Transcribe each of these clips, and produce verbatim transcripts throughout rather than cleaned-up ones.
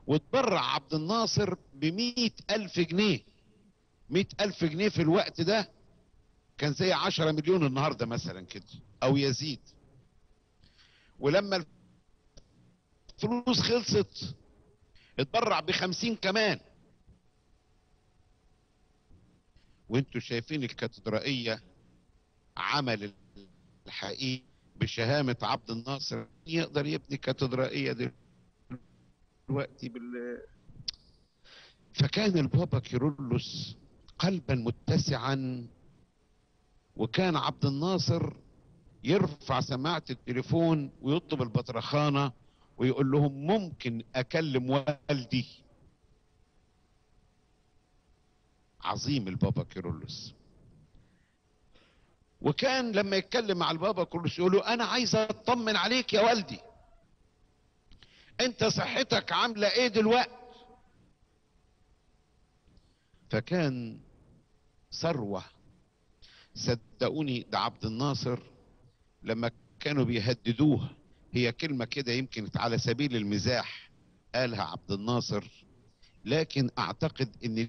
واتبرع عبد الناصر بمئة ألف جنيه. مئة ألف جنيه في الوقت ده كان زي عشرة مليون النهاردة مثلا كده أو يزيد. ولما الفلوس خلصت اتبرع بخمسين كمان. وانتوا شايفين الكاتدرائية عمل الحقيقي بشهامة عبد الناصر يقدر يبني كاتدرائية دلوقتي بال. فكان البابا كيرلس قلبا متسعا، وكان عبد الناصر يرفع سماعة التليفون ويطلب البطرخانة ويقول لهم ممكن اكلم والدي. عظيم البابا كيرلس. وكان لما يتكلم مع البابا كيرلس يقول له انا عايز اطمن عليك يا والدي، انت صحتك عامله ايه دلوقتي؟ فكان ثروه. صدقوني ده عبد الناصر لما كانوا بيهددوه، هي كلمه كده يمكن على سبيل المزاح قالها عبد الناصر، لكن اعتقد ان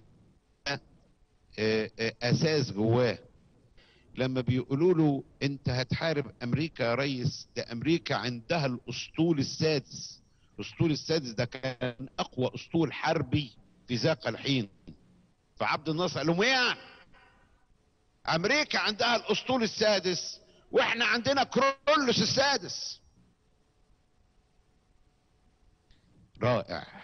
اساس جواه. لما بيقولوا له انت هتحارب امريكا يا ريس، ده امريكا عندها الاسطول السادس. الاسطول السادس ده كان اقوى اسطول حربي في ذاك الحين. فعبد الناصر قال لهم ايه يعني؟ امريكا عندها الاسطول السادس واحنا عندنا كيرلس السادس. رائع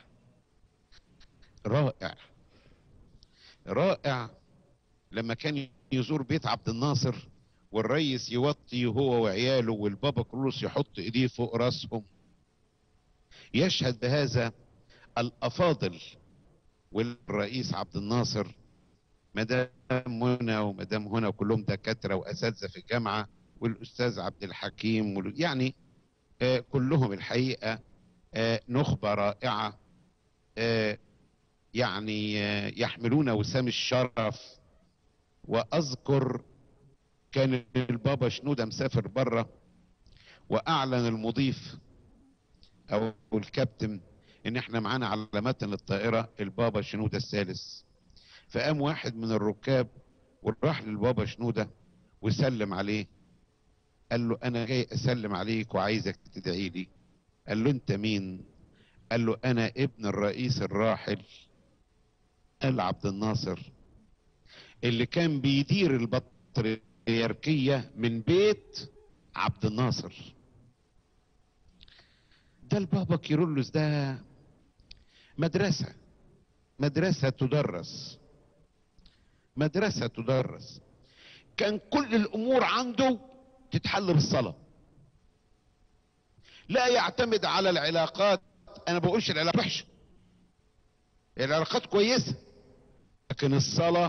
رائع رائع. لما كان يزور بيت عبد الناصر والريس يوطي هو وعياله والبابا كيرلس يحط ايديه فوق راسهم، يشهد بهذا الافاضل. والرئيس عبد الناصر مدام منى ومدام هنا كلهم دكاتره واساتذه في الجامعه، والاستاذ عبد الحكيم يعني آه كلهم الحقيقه آه نخبه رائعه، آه يعني آه يحملون وسام الشرف. واذكر كان البابا شنودة مسافر بره، واعلن المضيف او الكابتن ان احنا معانا على متن الطائرة البابا شنودة الثالث. فقام واحد من الركاب وراح للبابا شنودة وسلم عليه، قال له انا جاي اسلم عليك وعايزك تدعي لي. قال له انت مين؟ قال له انا ابن الرئيس الراحل قال عبد الناصر اللي كان بيدير البطريركية من بيت عبد الناصر. ده البابا كيرلس ده مدرسة مدرسة تدرس مدرسة تدرس. كان كل الامور عنده تتحل بالصلاة، لا يعتمد على العلاقات. انا بقولش العلاقات وحشة، العلاقات كويسة، لكن الصلاة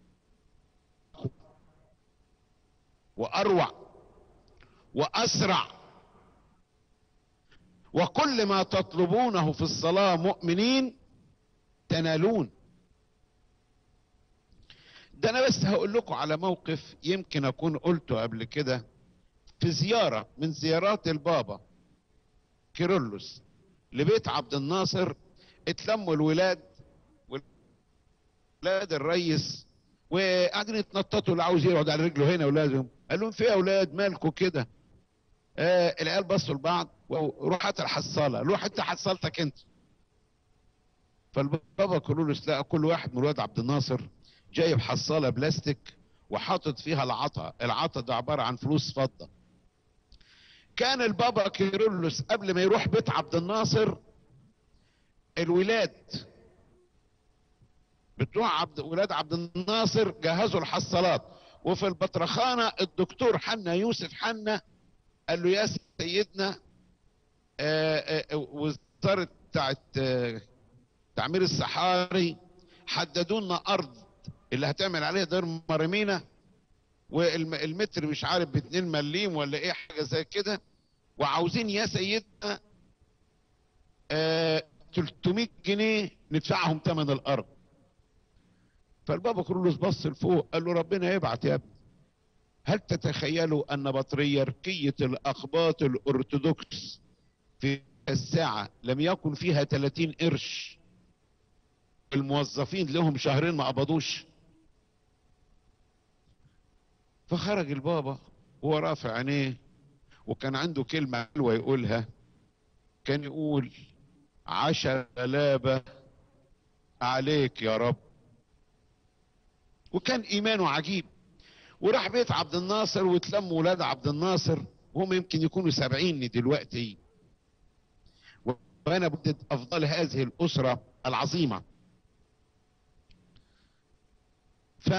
واروع واسرع. وكل ما تطلبونه في الصلاة مؤمنين تنالون. ده انا بس هقول لكم على موقف يمكن اكون قلته قبل كده. في زيارة من زيارات البابا كيرلس لبيت عبد الناصر، اتلموا الولاد ولاد الريس وقاعدين يتنططوا، اللي عاوز يقعد على رجله هنا ولازم. قال لهم في يا اولاد مالكوا كده؟ آه العيال بصوا لبعض وروح هات الحصاله. روح انت حصلتك انت. فالبابا كيرلس لقى كل واحد من ولاد عبد الناصر جايب حصاله بلاستيك وحاطط فيها العطا. العطا ده عباره عن فلوس فضه. كان البابا كيرلس قبل ما يروح بيت عبد الناصر الولاد بتوع عبد ولاد عبد الناصر جهزوا الحصالات. وفي البطرخانه الدكتور حنا يوسف حنا قال له يا سيدنا آآ آآ وزاره بتاعت تعمير الصحاري حددوا لنا ارض اللي هتعمل عليها دير مرمينا، والمتر مش عارف باتنين مليم ولا ايه حاجه زي كده، وعاوزين يا سيدنا تلتمية جنيه ندفعهم ثمن الارض. فالبابا كيرلس بص لفوق قال له ربنا يبعت يا ابني. هل تتخيلوا ان بطريركية الاقباط الارثوذكس في الساعة لم يكن فيها ثلاثين قرش، الموظفين لهم شهرين ما قبضوش. فخرج البابا وهو رافع عينيه، وكان عنده كلمة حلوة يقولها، كان يقول: عشا غلابة عليك يا رب. وكان ايمانه عجيب. وراح بيت عبد الناصر وتلم ولاد عبد الناصر، وهم يمكن يكونوا سبعين دلوقتي، وانا بدت افضل هذه الاسرة العظيمة. ف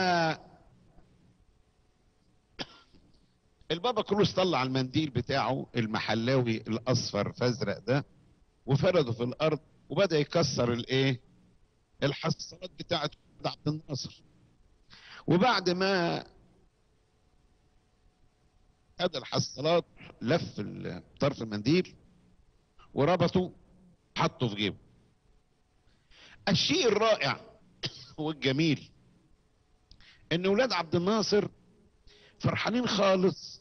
البابا كروس طلع المنديل بتاعه المحلاوي الاصفر فازرق ده، وفرده في الارض، وبدأ يكسر الايه الحصالات بتاعت عبد الناصر. وبعد ما خد الحصالات لف طرف المنديل وربطه، حطه في جيبه. الشيء الرائع والجميل ان ولاد عبد الناصر فرحانين خالص،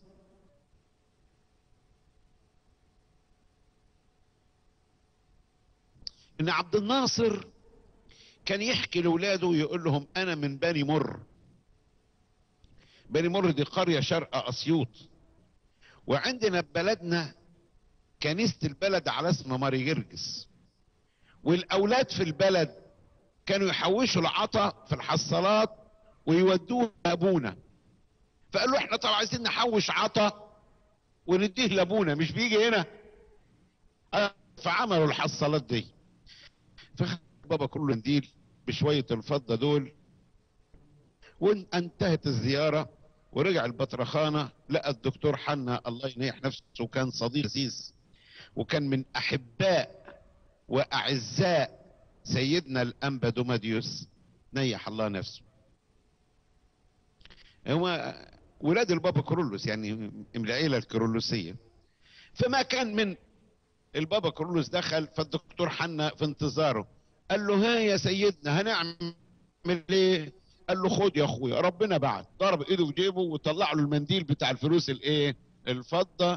ان عبد الناصر كان يحكي لاولاده ويقول لهم: انا من بني مر. بني مر دي قرية شرق اسيوط، وعندنا ببلدنا كنيسة البلد على اسم ماري جرجس، والاولاد في البلد كانوا يحوشوا العطا في الحصالات ويودوه لابونا. فقالوا: احنا طبعا عايزين نحوش عطا ونديه لابونا، مش بيجي هنا. فعملوا الحصالات دي. فخد بابا كل منديل بشوية الفضة دول، وانتهت الزيارة، ورجع البطرخانة لقى الدكتور حنا الله ينيح نفسه، كان صديق عزيز، وكان من احباء واعزاء سيدنا الانبا دوماديوس نيح الله نفسه. هو ولاد البابا كرولوس، يعني من العيلة الكرولوسية. فما كان من البابا كرولوس دخل، فالدكتور حنا في انتظاره قال له: ها يا سيدنا هنعمل ايه؟ قال له: خد يا اخويا، ربنا بعت. ضرب ايده في جيبه وطلع له المنديل بتاع الفلوس الايه الفضة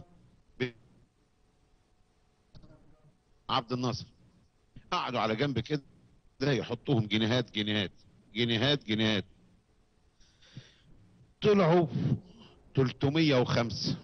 عبد الناصر. قعدوا على جنب كده يحطوهم جنيهات جنيهات جنيهات جنيهات، طلعوا ثلاثمية وخمسة.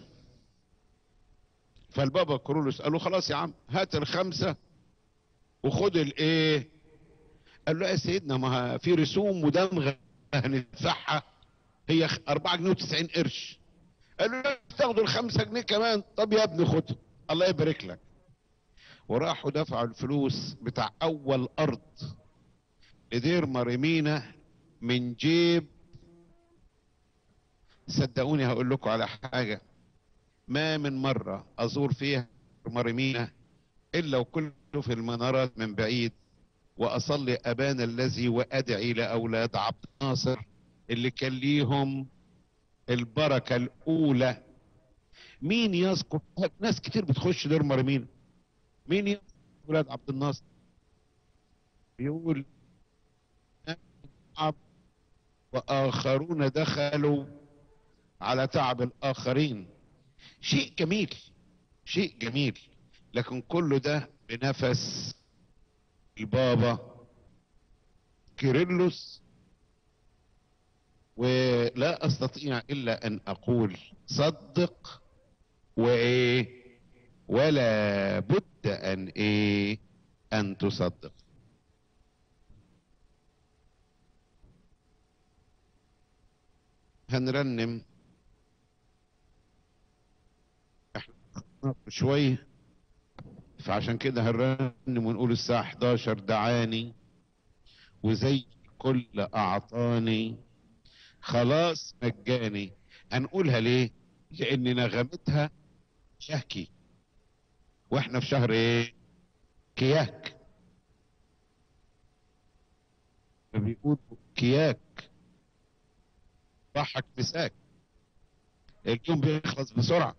فالبابا كرولوس قال له: خلاص يا عم، هات الخمسة وخد الايه. قال له: يا سيدنا ما في رسوم ودمغة هندفعها، هي أربعة جنيه وتسعين قرش. قال له: تاخدوا الخمسة جنيه كمان؟ طب يا ابني خد، الله يبارك لك. وراحوا دفعوا الفلوس بتاع اول ارض لدير مريمينا من جيب. صدقوني هقول لكم على حاجة، ما من مرة ازور فيها مريمينا الا وكله في المنارات من بعيد، واصلي ابانا الذي وادعي لاولاد عبد الناصر اللي كان ليهم البركة الاولى. مين يذكر؟ ناس كتير بتخش دير مريمينا، مين يذكر اولاد عبد الناصر؟ يقول: واخرون دخلوا على تعب الاخرين. شيء جميل، شيء جميل. لكن كله ده بنفس البابا كيرلس. ولا استطيع الا ان اقول: صدق وايه، ولا بد ان ايه ان تصدق. هنرنم احنا شوية، فعشان كده هنرنم ونقول: الساعة احداشر دعاني وزي كل اعطاني، خلاص مجاني. هنقولها ليه؟ لان نغمتها شهكي، واحنا في شهر ايه؟ كياك. بيقول كياك ضحك مساك، اليوم بيخلص بسرعة،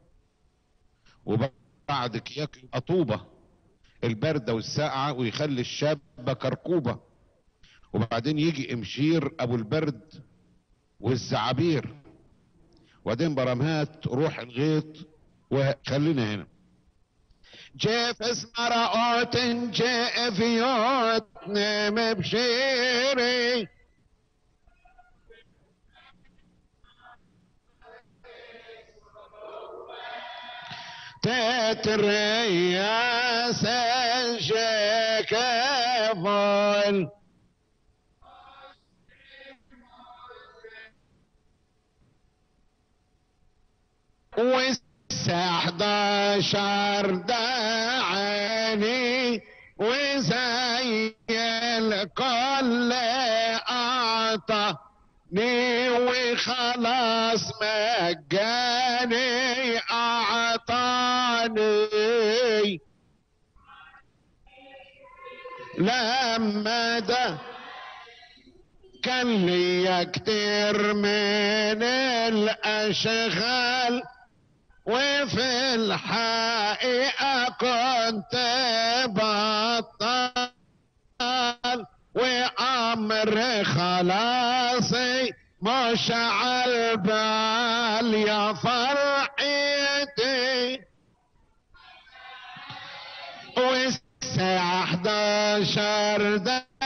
وبعد كياك يبقى طوبة، البردة والساقعة، ويخلي الشابة كركوبة، وبعدين يجي امشير ابو البرد والزعابير، وبعدين برمهات روح الغيط. وخلينا هنا جيف اسمه رؤوت جيف يوتني مبشيري تتري يا سجكفول والساعة حداشر داعني وزي الكل أعطاني وخلاص مجاني أعطاني لما ده كان لي كتير من الأشغال وفي الحقيقة كنت بطال وأمر خلاصي مش عالبال يا فرحتي والساعة حداشر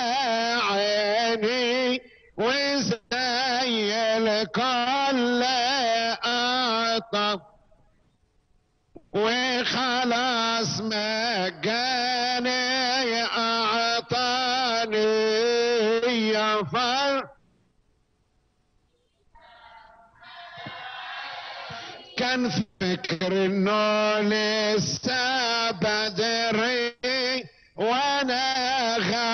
داعني وزي الكل أعطى وخلاص مجاني أعطاني يا فر كان فكر انه لسه بدري وانا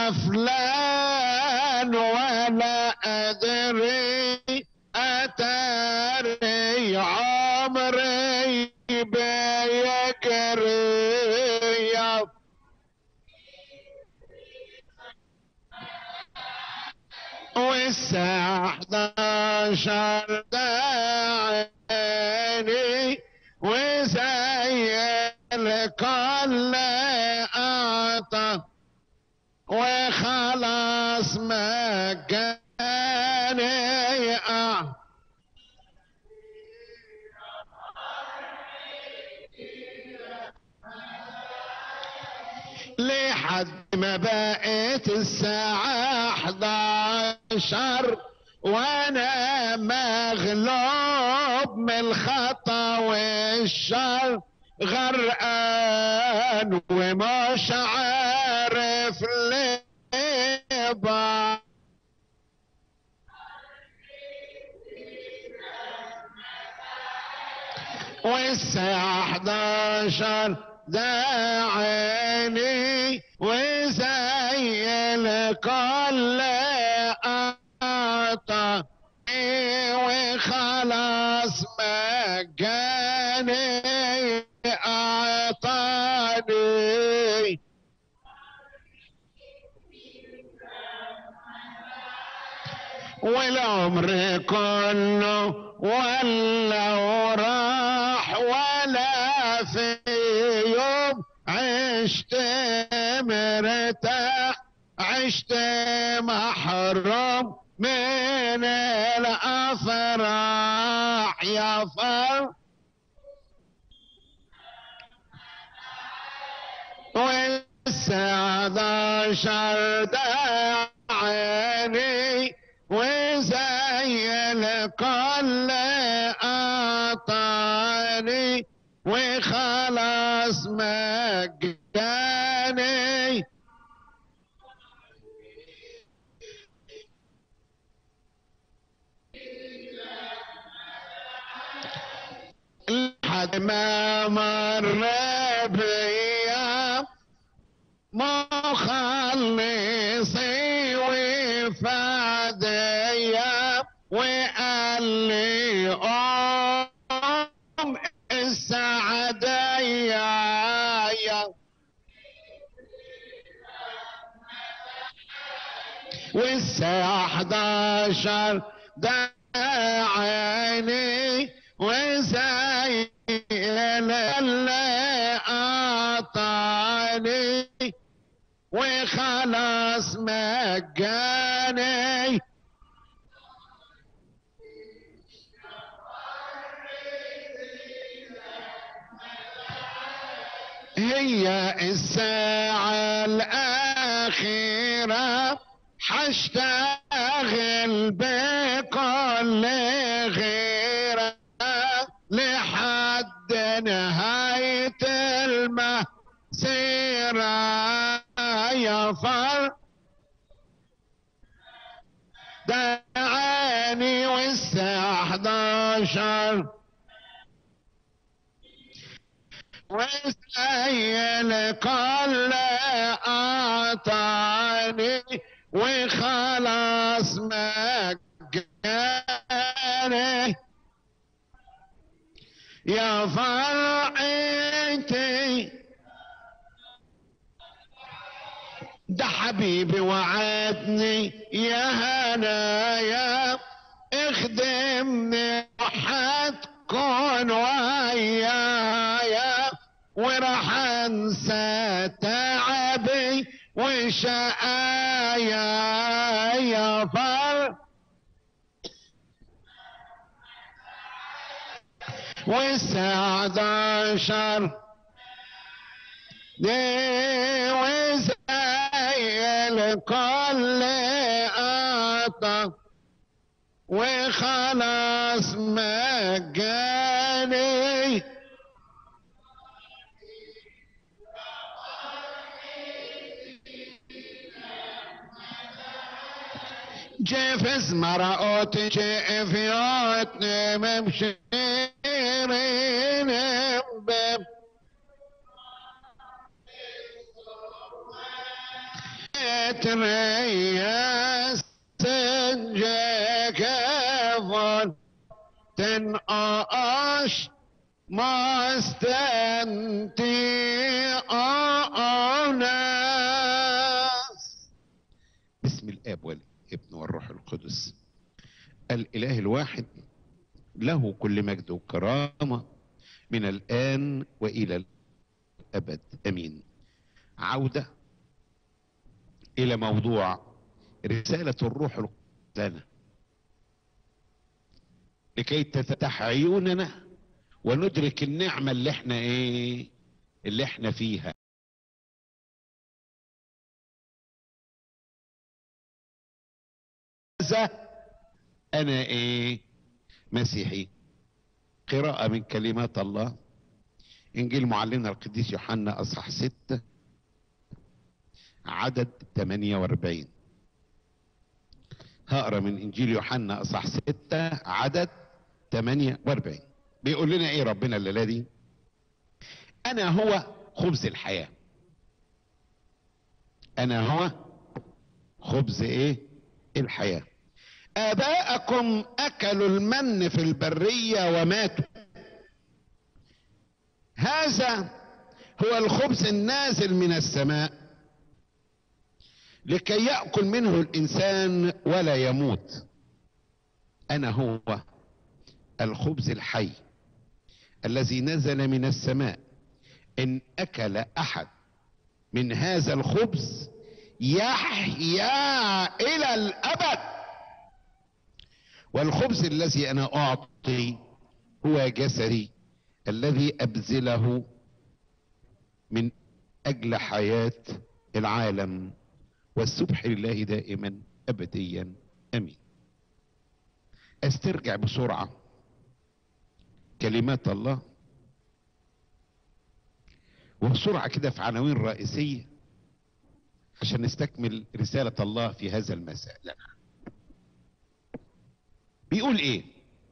غفلان ولا ادري اتاري عمري بيجري والساعة حداشر داعني وزي الكل أعطى وخلاص مجاني أعطى لحد ما بقيت الساعة حداشر وانا مغلوب من الخطا والشر غرقان ومش عارف ليه بقى والساعة حداشر داعني وزي الكل أعطى وخلاص مجاني أعطاني والعمر كله ولا وراح ولا في يوم عشت مرتاح عشت محروم من الافراح يا فر والساعة حداشر داعني وزي الكل أعطاني وخلاص مجاني لحد ما مر بيا مخلصي وفاديا وقال لي قوم السعدية والساعة حداشر داعني وزي اللي أعطاني وخلاص مجاني هي هي الساعة الأخيرة حشتغل بكل غيرة لحد نهاية المسيرة يا فر دعاني والساعة احداشر وسيل كل اعطاني وخلاص مجاني يا فرحتي ده حبيبي وعدني يا هنايا اخدمني وحتكون ويايا وراح انسى تعبي وشقايا يا فر والساعة احداشر دي وزي الكل قطع وخلاص مجاني جيفز مرقوت جيف يوتني ممشيرين بب تريس سنجكفون تنقاش ما استنتي ناس. بسم الاب والابن والروح القدس الاله الواحد له كل مجد وكرامه من الان والى الابد امين. عوده الى موضوع رسالة الروح القدس لنا لكي تفتح عيوننا وندرك النعمة اللي احنا ايه اللي احنا فيها. انا ايه مسيحي. قراءة من كلمات الله انجيل معلمنا القديس يوحنا اصحاح ستة عدد ثمانية واربعين. هقرا من انجيل يوحنا اصحاح ستة عدد ثمانية واربعين. بيقول لنا ايه ربنا الليله دي؟ انا هو خبز الحياه. انا هو خبز ايه الحياه. اباءكم اكلوا المن في البريه وماتوا. هذا هو الخبز النازل من السماء لكي يأكل منه الإنسان ولا يموت. أنا هو الخبز الحي الذي نزل من السماء. إن أكل أحد من هذا الخبز يحيا إلى الأبد. والخبز الذي أنا أعطي هو جسدي الذي أبذله من أجل حياة العالم. والسبح لله دائما ابديا امين. استرجع بسرعة كلمات الله وبسرعة كده في عناوين رئيسية عشان نستكمل رسالة الله في هذا المساء لنا. بيقول ايه؟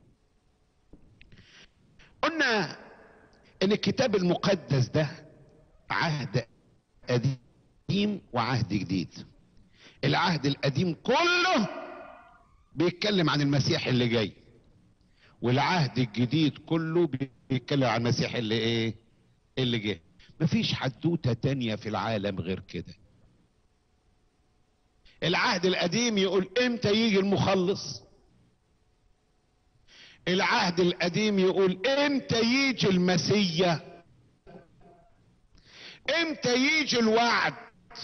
قلنا ان الكتاب المقدس ده عهد قديم وعهد جديد. العهد القديم كله بيتكلم عن المسيح اللي جاي، والعهد الجديد كله بيتكلم عن المسيح اللي ايه اللي جه. مفيش حدوته تانية في العالم غير كده. العهد القديم يقول امتى يجي المخلص، العهد القديم يقول امتى يجي المسيح، امتى يجي الوعد،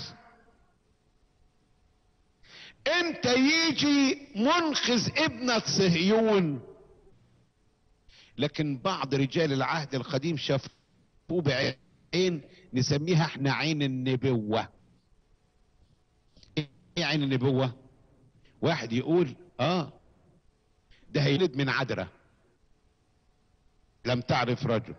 امتى يجي منقذ ابنة صهيون. لكن بعض رجال العهد القديم شافوه بعينهم عين نسميها احنا عين النبوة. ايه عين النبوة؟ واحد يقول اه ده هيولد من عذراء لم تعرف رجل.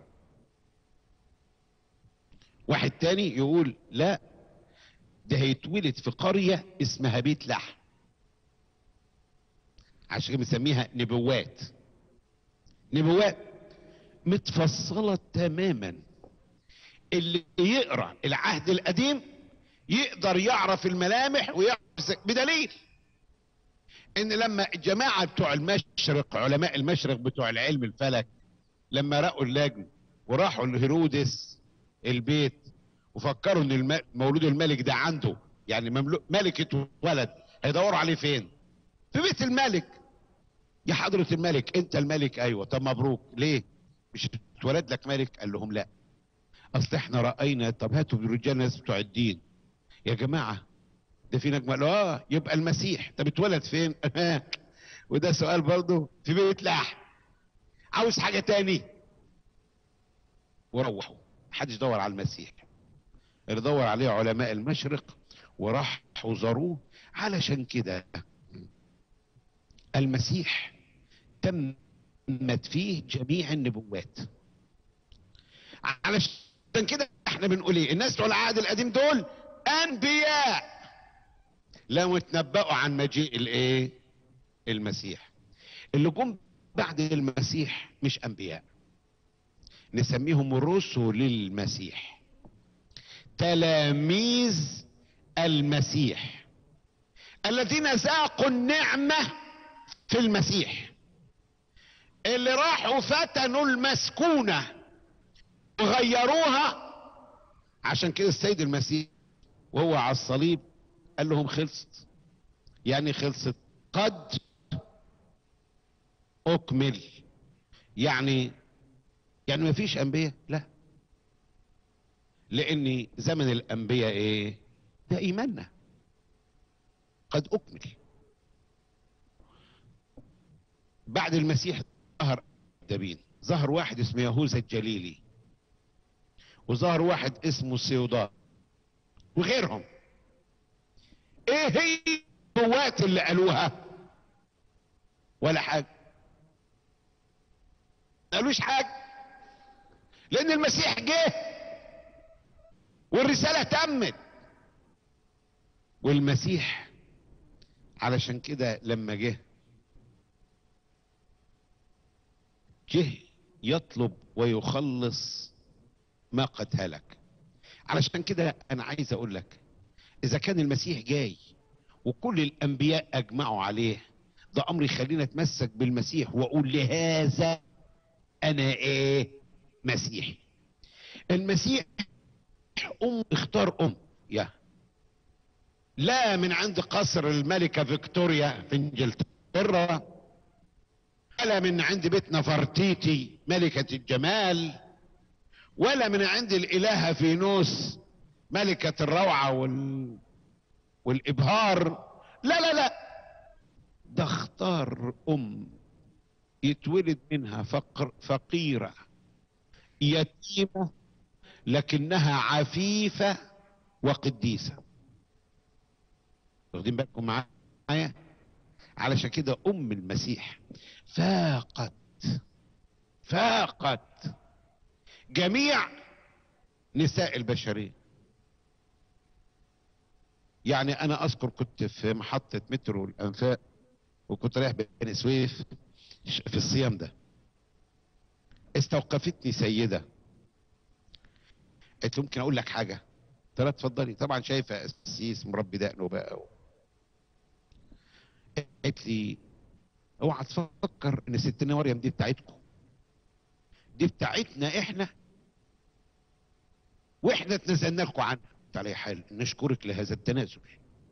واحد تاني يقول لا ده هيتولد في قرية اسمها بيت لحم. عشان كده بنسميها نبوات. نبوات متفصلة تماما. اللي يقرأ العهد القديم يقدر يعرف الملامح ويعرف، بدليل ان لما الجماعة بتوع المشرق، علماء المشرق بتوع العلم الفلك، لما رأوا اللجن وراحوا لهيرودس البيت وفكروا ان الم... مولود الملك ده عنده، يعني مملو... ملكة ولد، هيدوروا عليه فين؟ في بيت الملك. يا حضرة الملك انت الملك؟ ايوه. طب مبروك. ليه؟ مش اتولد لك ملك؟ قال لهم لا، اصل احنا رأينا. طب هاتوا بالرجال الناس بتوع الدين يا جماعة، ده في نجم. قالوا اه يبقى المسيح. طب اتولد فين؟ وده سؤال برضه. في بيت لحم. عاوز حاجة تاني؟ وروحوا. محدش دور على المسيح. اللي دور عليه علماء المشرق وراحوا زاروه. علشان كده المسيح تمت فيه جميع النبوات. علشان كده احنا بنقول ايه؟ الناس بتوع العهد القديم دول انبياء لم يتنبأوا عن مجيء الايه؟ المسيح. اللي جم بعد المسيح مش انبياء، نسميهم رسل المسيح، تلاميذ المسيح، الذين ذاقوا النعمة في المسيح، اللي راحوا فتنوا المسكونة وغيروها. عشان كده السيد المسيح وهو على الصليب قال لهم خلصت. يعني خلصت؟ قد اكمل. يعني يعني ما فيش انبياء؟ لا، لان زمن الانبياء ايه؟ ده ايماننا. قد اكمل. بعد المسيح ظهر دابين، ظهر واحد اسمه يهوذا الجليلي، وظهر واحد اسمه سيوضاء، وغيرهم. ايه هي النبوات اللي قالوها؟ ولا حاجه. ما قالوش حاجه، لان المسيح جه والرساله تمت. والمسيح علشان كده لما جه جه يطلب ويخلص ما قد هلك. علشان كده انا عايز اقول لك، اذا كان المسيح جاي وكل الانبياء اجمعوا عليه، ده امر يخلينا اتمسك بالمسيح واقول لهذا انا ايه؟ مسيحي. المسيح ام اختار ام، يا لا من عند قصر الملكة فيكتوريا في انجلترا، ولا من عند بيت نفرتيتي ملكة الجمال، ولا من عند الالهة فينوس ملكة الروعة وال... والابهار. لا لا لا، ده اختار ام يتولد منها فقر فقيرة يتيمة لكنها عفيفة وقديسة. واخدين بالكم معايا؟ علشان كده ام المسيح فاقت فاقت جميع نساء البشرية. يعني انا اذكر كنت في محطة مترو الانفاق وكنت رايح بني سويف في الصيام ده، استوقفتني سيدة قلت ممكن اقول لك حاجة؟ قلت لها اتفضلي. طبعا شايفة قسيس مربي دقنه بقى. قالت لي اوعى تفكر ان ستنا مريم دي بتاعتكم، دي بتاعتنا احنا، واحنا اتنزلنا لكم عنها. قلت عليها حال، نشكرك لهذا التنازل.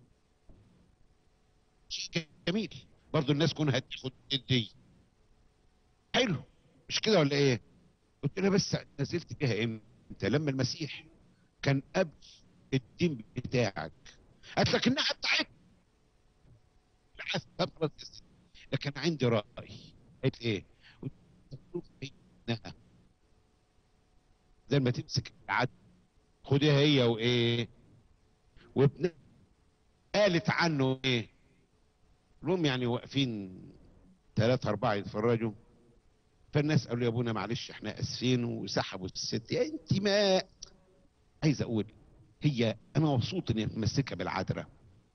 شيء جميل برضو الناس كونها تاخد دي حلو، مش كده ولا ايه؟ قلت لها بس نزلت فيها امتى؟ لما المسيح كان قبل الدين بتاعك. قالت لك انها بتاعتك. لكن عندي رأي. قالت ايه؟ قلت انها زي ما تمسك العدل خديها هي وايه وابن قالت عنه ايه. لهم يعني واقفين ثلاثة أربعة يتفرجوا، فالناس قالوا يا ابونا معلش احنا اسفين، وسحبوا الست. يا انت ما عايز اقول، هي انا مبسوط اني متمسكه بالعذراء،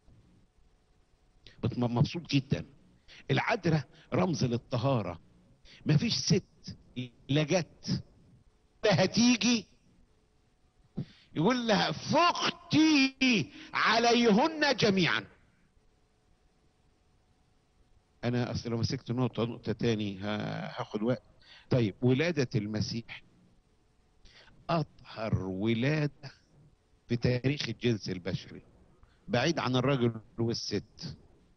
مبسوط جدا. العذراء رمز للطهاره. مفيش ست لا جت لا هتيجي يقول لها فقتي عليهن جميعا. انا اصل لو مسكت نقطه نقطه تاني هاخد وقت. طيب، ولاده المسيح اطهر ولاده في تاريخ الجنس البشري، بعيد عن الرجل والست،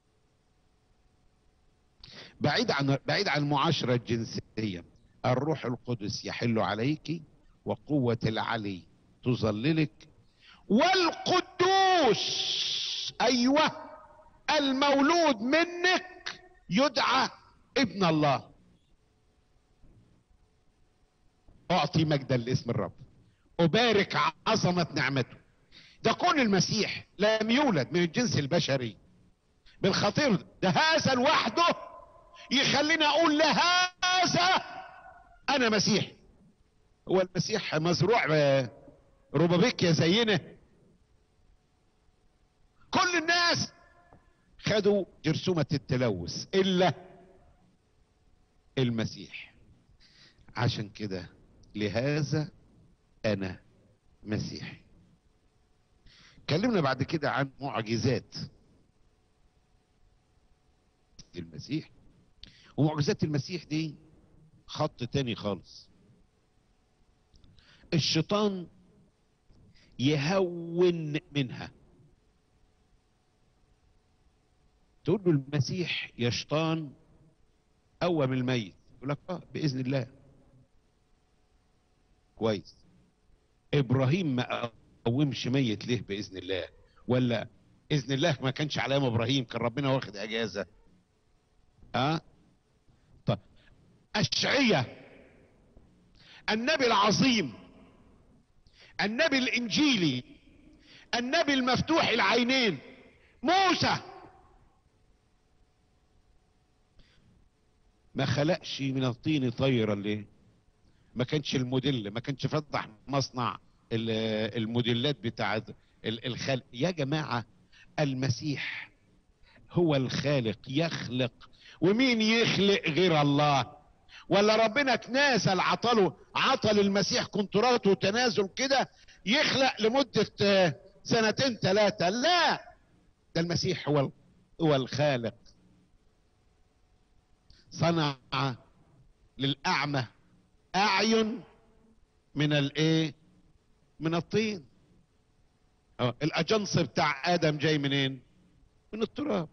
بعيد عن بعيد عن المعاشره الجنسيه. الروح القدس يحل عليك وقوه العلي تظللك، والقدوس ايوه المولود منك يدعى ابن الله. اعطي مجدا لاسم الرب، ابارك عظمه نعمته. ده كون المسيح لم يولد من الجنس البشري بالخطير ده، هذا لوحده يخليني اقول لهذا انا مسيح. هو المسيح مزروع ربابيكيا زينا؟ كل الناس خدوا جرثومة التلوث الا المسيح. عشان كده لهذا انا مسيحي. اتكلمنا بعد كده عن معجزات المسيح، ومعجزات المسيح دي خط تاني خالص. الشيطان يهون منها. تقول له المسيح يا شيطان قوم الميت، يقول لك اه باذن الله. كويس. ابراهيم ما قومش ميت ليه باذن الله؟ ولا اذن الله ما كانش على ايام ابراهيم، كان ربنا واخد اجازه. ها؟ طب اشعياء النبي العظيم، النبي الانجيلي، النبي المفتوح العينين، موسى ما خلقش من الطين طيرا ليه؟ ما كانش الموديل، ما كانش فتح مصنع الموديلات بتاعت الخلق. يا جماعة المسيح هو الخالق، يخلق. ومين يخلق غير الله؟ ولا ربنا تنازل عطله، عطل المسيح كونترات وتنازل كده يخلق لمدة سنتين ثلاثة؟ لا، ده المسيح هو هو الخالق. صنع للأعمى أعين من الايه؟ من الطين. اه الاجنس بتاع ادم جاي منين؟ من التراب.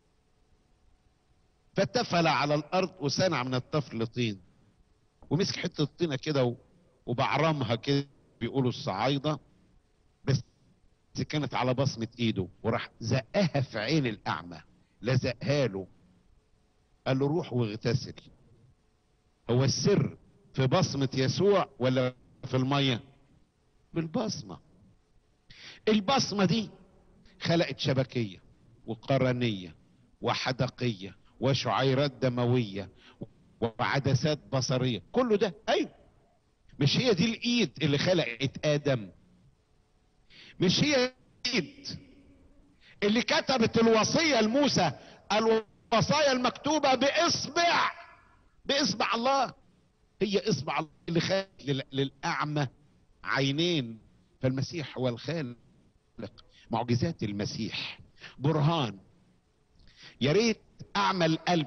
فتفل على الارض وصنع من الطفل طين، ومسك حته الطينه كده وبعرمها كده، بيقولوا الصعايده، بس كانت على بصمه ايده، وراح زقها في عين الاعمى، لزقها له، قال له روح واغتسل. هو السر في بصمه يسوع ولا في الميه؟ بالبصمه. البصمه دي خلقت شبكيه وقرنيه وحدقيه وشعيرات دمويه وعدسات بصريه، كله ده. ايوه، مش هي دي الايد اللي خلقت ادم؟ مش هي الايد اللي كتبت الوصيه لموسى، الوصايا المكتوبه باصبع باصبع الله؟ هي اصبع الله اللي خلق للاعمى عينين. فالمسيح هو الخالق. معجزات المسيح برهان. يا ريت اعمى القلب،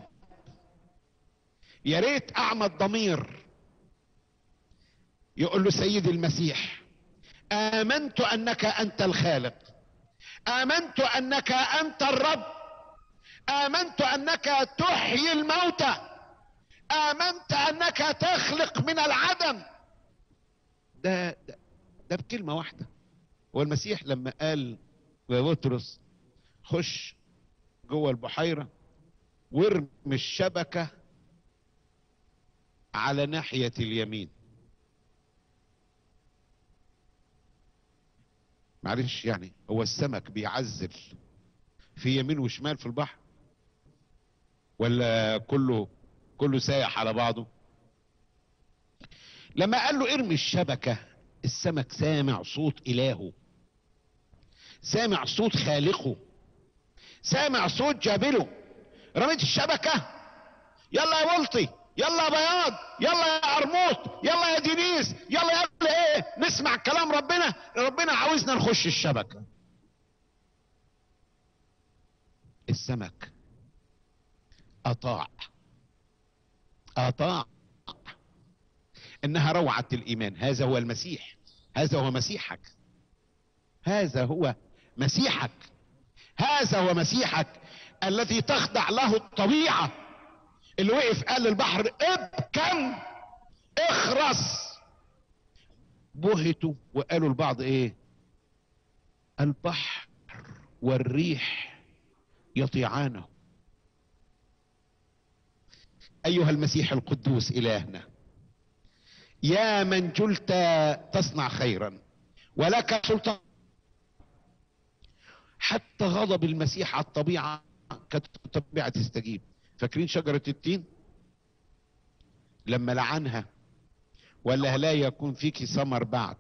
يا ريت اعمى الضمير يقول له سيدي المسيح امنت انك انت الخالق، امنت انك انت الرب، امنت انك تحيي الموتى، امنت انك تخلق من العدم. ده ده, ده بكلمه واحده. هو المسيح لما قال لبطرس خش جوه البحيره وارمي الشبكه على ناحيه اليمين، معلش يعني، هو السمك بيعزل في يمين وشمال في البحر ولا كله كله سايح على بعضه؟ لما قال له ارمي الشبكة، السمك سامع صوت إلهه، سامع صوت خالقه، سامع صوت جابله. رميت الشبكة، يلا يا بلطي، يلا يا بياض، يلا يا قرموط، يلا يا دينيس، يلا يا ايه، نسمع كلام ربنا. ربنا عاوزنا نخش الشبكة. السمك اطاع اطاع انها روعة الايمان. هذا هو المسيح، هذا هو مسيحك، هذا هو مسيحك، هذا هو مسيحك الذي تخضع له الطبيعة، اللي وقف قال للبحر ابكم اخرس. بهتوا وقالوا البعض ايه؟ البحر والريح يطيعانه. ايها المسيح القدوس الهنا، يا من جلت تصنع خيرا ولك سلطان، حتى غضب المسيح على الطبيعة كانت الطبيعة تستجيب. فاكرين شجرة التين لما لعنها وقال لها لا يكون فيك ثمر بعد،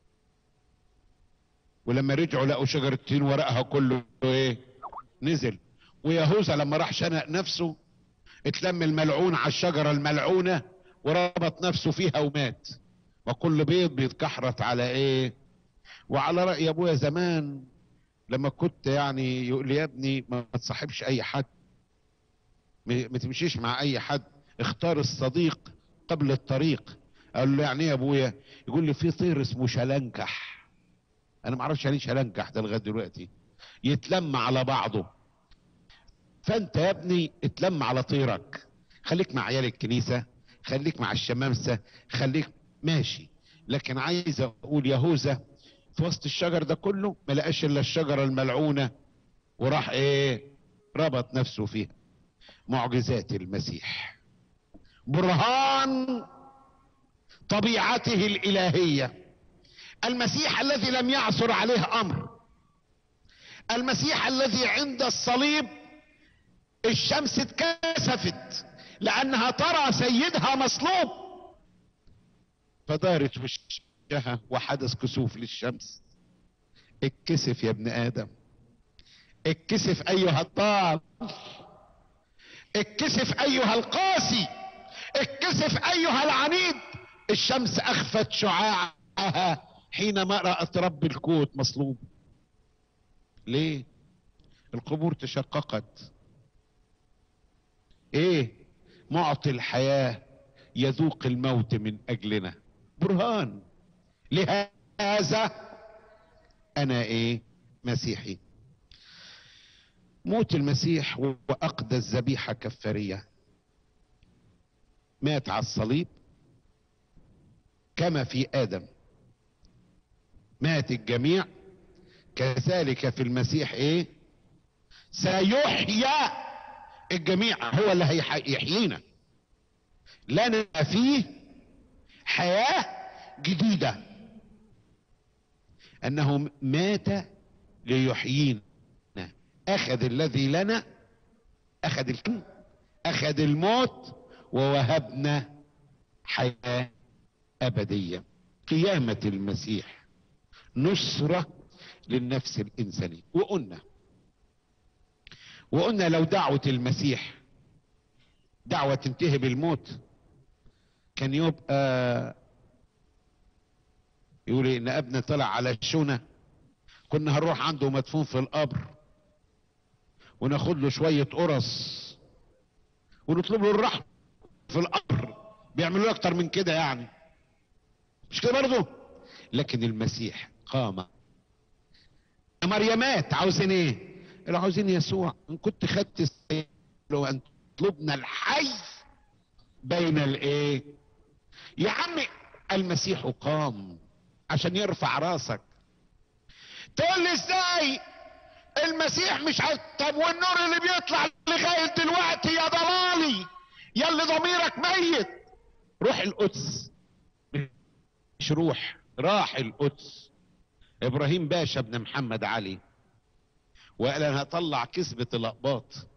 ولما رجعوا لقوا شجرة التين ورقها كله ايه؟ نزل. ويهوذا لما راح شنق نفسه اتلم الملعون على الشجرة الملعونة وربط نفسه فيها ومات. وكل بيض بيتكحرت على ايه؟ وعلى رأي ابويا زمان لما كنت يعني يقول لي يا ابني ما تصاحبش اي حد، ما تمشيش مع اي حد، اختار الصديق قبل الطريق. اقول له يعني ايه يا ابويا؟ يقول لي في طير اسمه شلنكح. انا ما اعرفش يعني شلنكح ده لغايه دلوقتي، يتلم على بعضه. فانت يا ابني اتلم على طيرك، خليك مع عيال الكنيسه، خليك مع الشمامسه، خليك ماشي. لكن عايز اقول يهوذا في وسط الشجر ده كله ما لقاش الا الشجره الملعونه وراح ايه؟ ربط نفسه فيها. معجزات المسيح برهان طبيعته الالهيه. المسيح الذي لم يعثر عليه امر، المسيح الذي عند الصليب الشمس اتكسفت لانها ترى سيدها مصلوب فدارت وشها وحدث كسوف للشمس. اتكسف يا ابن ادم، اتكسف ايها الضال، اتكسف ايها القاسي، اتكسف ايها العنيد. الشمس اخفت شعاعها حينما رأت رب الكوت مصلوب. ليه؟ القبور تشققت. ايه؟ معطي الحياة يذوق الموت من اجلنا. برهان لهذا انا ايه؟ مسيحي. موت المسيح واقدس ذبيحة كفارية، مات على الصليب كما في ادم مات الجميع، كذلك في المسيح ايه؟ سيحيى الجميع. هو اللي هيحيينا، لنا فيه حياة جديدة، انه مات ليحيينا. اخذ الذي لنا، اخذ الكم، اخذ الموت ووهبنا حياة ابدية. قيامة المسيح نصرة للنفس الانسانية. وقلنا وقلنا لو دعوة المسيح دعوة تنتهي بالموت كان يبقى يقول إيه؟ ان ابني طلع على الشونة كنا هنروح عنده مدفون في القبر وناخد له شوية قرص ونطلب له الرحمة في القبر. بيعملوا اكتر من كده يعني، مش كده برضه؟ لكن المسيح قام. مريمات عاوزين ايه؟ اللي عاوزين يسوع. ان كنت خدت لو ان تطلبنا الحي بين الايه؟ يا عمي المسيح قام عشان يرفع راسك. تقول لي ازاي المسيح مش عايز؟ طب والنور اللي بيطلع لغايه دلوقتي يا ضلالي يا اللي ضميرك ميت، روح القدس. مش روح، راح القدس ابراهيم باشا ابن محمد علي، وقال انا هطلع كذبة الاقباط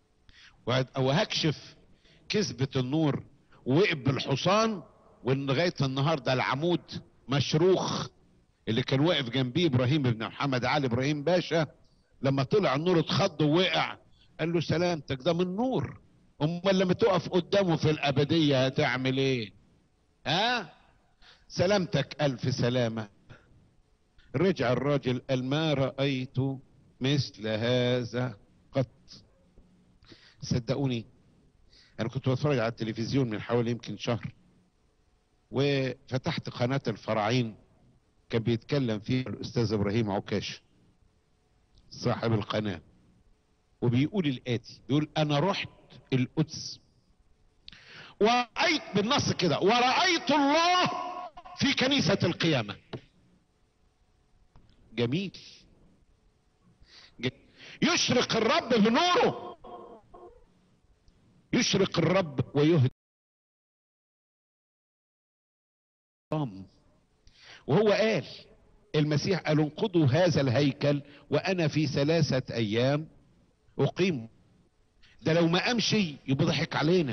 وهكشف كذبة النور، ووقف بالحصان، ولغاية النهاردة العمود مشروخ اللي كان واقف جنبيه ابراهيم ابن محمد علي ابراهيم باشا، لما طلع النور اتخض ووقع، قال له سلامتك ده من نور، امال لما تقف قدامه في الابدية هتعمل ايه؟ ها؟ سلامتك الف سلامة. رجع الراجل قال ما رأيت مثل هذا قط. صدقوني انا كنت بتفرج على التلفزيون من حوالي يمكن شهر، وفتحت قناة الفراعين، كان بيتكلم فيه الاستاذ ابراهيم عكاش صاحب القناة، وبيقول الاتي، بيقول انا رحت القدس ورأيت بالنص كده، ورأيت الله في كنيسة القيامة. جميل, جميل. يشرق الرب بنوره، يشرق الرب ويهدي، وهو قال المسيح قال انقضوا هذا الهيكل وانا في ثلاثة ايام اقيم. ده لو ما امشي يبقى ضحك علينا.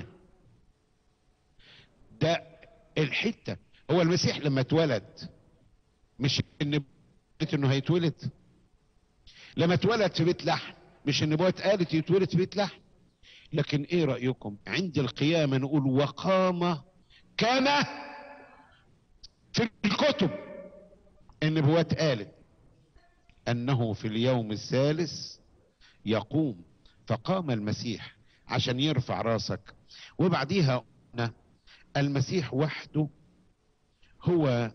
ده الحتة، هو المسيح لما اتولد مش ان انه هيتولد، لما اتولد في بيت لحم مش النبوة اتقالت يتولد في بيت لحم، لكن ايه رأيكم عند القيامة نقول وقام كما في الكتب النبوات قالت انه في اليوم الثالث يقوم، فقام المسيح عشان يرفع راسك. وبعديها قلنا المسيح وحده هو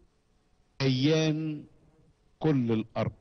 ديان كل الارض.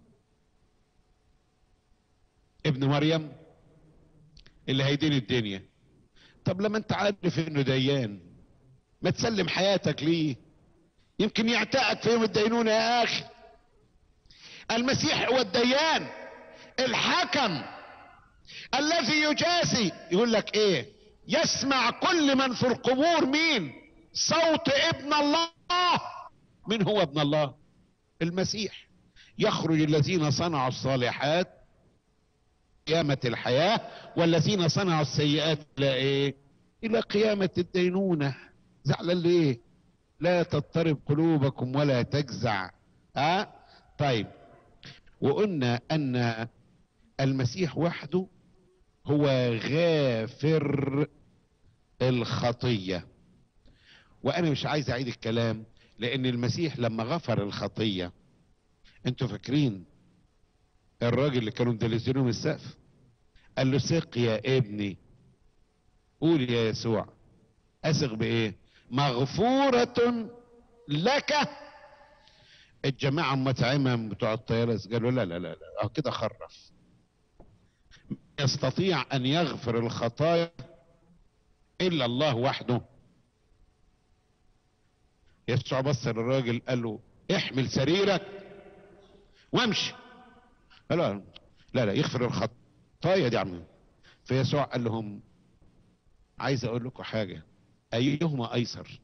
ابن مريم اللي هيدين الدنيا. طب لما انت عارف انه ديان ما تسلم حياتك ليه؟ يمكن يعتقد في يوم الدينونة يا اخي. المسيح هو الديان الحكم الذي يجازي. يقول لك ايه؟ يسمع كل من في القبور مين؟ صوت ابن الله. من هو ابن الله؟ المسيح. يخرج الذين صنعوا الصالحات قيامة الحياة، والذين صنعوا السيئات الى ايه؟ الى قيامة الدينونة. زعلان ليه؟ لا تضطرب قلوبكم ولا تجزع. ها أه؟ طيب، وقلنا ان المسيح وحده هو غافر الخطية. وانا مش عايز اعيد الكلام، لان المسيح لما غفر الخطية، انتوا فاكرين الراجل اللي كانوا مدلسينه من السقف قال له سق يا ابني، قول يا يسوع اسق بايه؟ مغفورة لك. الجماعة متعمم بتوع الطيارة قالوا لا لا لا لا اه كده خرف، يستطيع ان يغفر الخطايا الا الله وحده. يسوع بص للراجل قال له احمل سريرك وامشي. قال له لا لا يغفر الخطايا دي يا عم. فيسوع قال لهم عايز اقول لكم حاجة، ايهما ايسر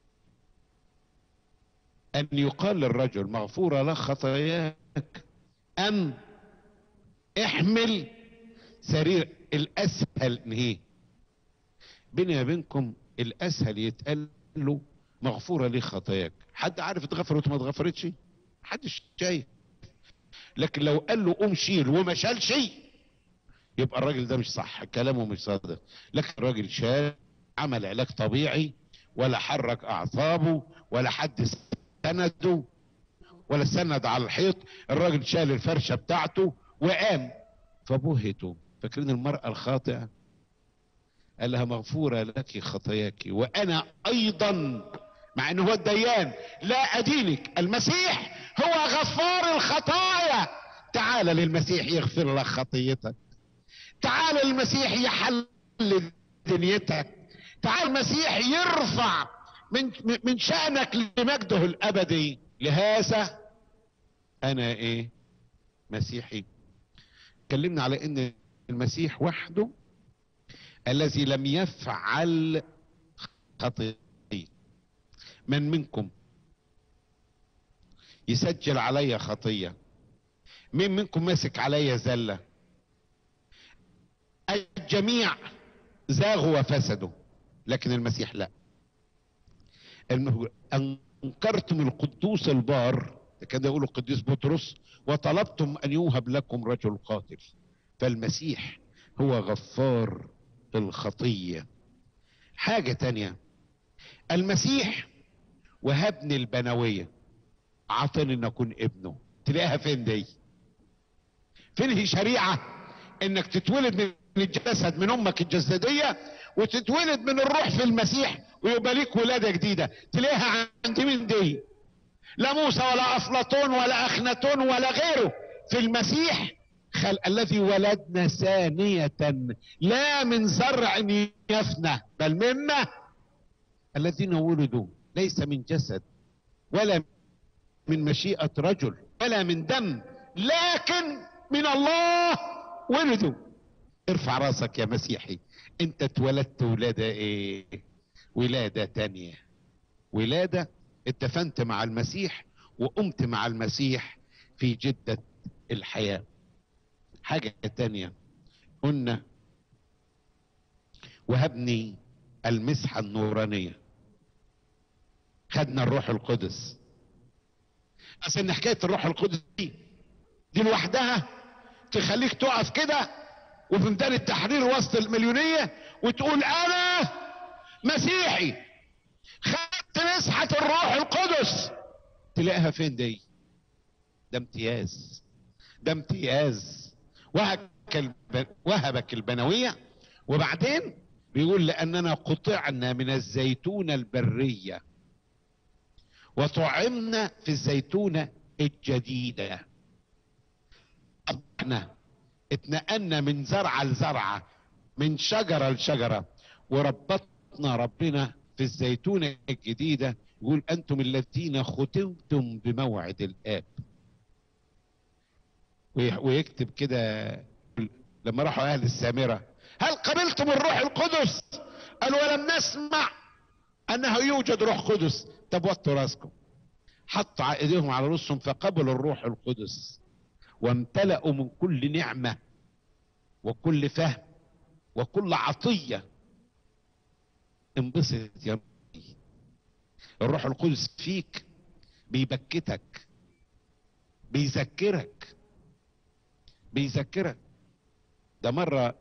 ان يقال للرجل مغفورة لك خطاياك ام احمل سرير؟ الاسهل ايه؟ بيني وبينكم الاسهل يتقال له مغفورة لي خطاياك. حد عارف اتغفرت وما اتغفرتش؟ محدش شايف. لكن لو قال له قوم شيل وما شالش يبقى الراجل ده مش صح، كلامه مش صادق. لكن الراجل شال، عمل علاج طبيعي، ولا حرك اعصابه، ولا حد سنده، ولا سند على الحيط. الراجل شال الفرشة بتاعته وقام. فبهتوا فاكرين المرأة الخاطئة قال لها مغفورة لك خطاياك وانا ايضا، مع انه هو الديان، لا ادينك. المسيح هو غفار الخطايا. تعال للمسيح يغفر لك خطيتك، تعال المسيح يحل دنيتك، تعال المسيح يرفع من من شأنك لمجده الابدي. لهذا انا ايه؟ مسيحي. اتكلمنا على ان المسيح وحده الذي لم يفعل خطيئة. من منكم يسجل عليا خطية. مين منكم ماسك عليا زلة؟ الجميع زاغوا وفسدوا، لكن المسيح لا. انكرتم القدوس البار، كان يقول القديس بطرس، وطلبتم ان يوهب لكم رجل قاتل. فالمسيح هو غفار الخطية. حاجة تانية، المسيح وهبني البنوية، عطني ان اكون ابنه. تلاقيها فين دي؟ فين هي شريعة انك تتولد من الجسد من امك الجسدية وتتولد من الروح في المسيح ويبقى ليك ولادة جديدة؟ تلاقيها عند مين دي؟ لا موسى ولا افلاطون ولا اخناتون ولا غيره. في المسيح خل... الذي ولدنا ثانية، لا من زرع يفنى بل مما الذين ولدوا ليس من جسد ولا من مشيئة رجل ولا من دم، لكن من الله ولدوا. ارفع راسك يا مسيحي، انت اتولدت ولادة ايه؟ ولادة تانية، ولادة اتدفنت مع المسيح وقمت مع المسيح في جدة الحياة. حاجة تانية قلنا وهبني المسحة النورانية، خدنا الروح القدس. اصل حكاية الروح القدس دي دي لوحدها تخليك تقف كده وفي ميدان التحرير وسط المليونية وتقول انا مسيحي خدت مسحة الروح القدس. تلاقيها فين دي؟ ده امتياز، ده امتياز. وهبك الب... وهبك البنوية. وبعدين بيقول لاننا قطعنا من الزيتونة البرية وطعمنا في الزيتونة الجديدة. احنا اتنقلنا من زرعة لزرعة، من شجرة لشجرة، وربطنا ربنا في الزيتونة الجديدة. يقول انتم الذين ختمتم بموعد الاب. ويكتب كده لما راحوا اهل السامرة، هل قبلتم الروح القدس؟ قال ولم نسمع انه يوجد روح قدس. طب وطوا راسكم. حطوا ايديهم على رؤوسهم فقبلوا الروح القدس وامتلأوا من كل نعمة وكل فهم وكل عطية. انبسط يا ربي، الروح القدس فيك بيبكتك، بيذكرك بيذكرك. ده مرة